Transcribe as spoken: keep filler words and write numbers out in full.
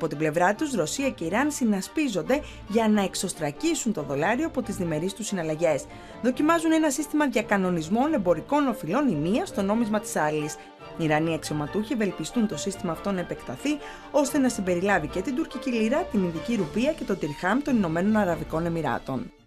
Από την πλευρά τους, Ρωσία και Ιράν συνασπίζονται για να εξωστρακίσουν το δολάριο από τις διμερείς τους συναλλαγές. Δοκιμάζουν ένα σύστημα διακανονισμών εμπορικών οφειλών η μία στο νόμισμα της άλλης. Οι Ιρανοί αξιωματούχοι ευελπιστούν το σύστημα αυτό να επεκταθεί ώστε να συμπεριλάβει και την τουρκική λίρα, την Ινδική ρουπία και το τιρχάμ των Ηνωμένων Αραβικών Εμιράτων.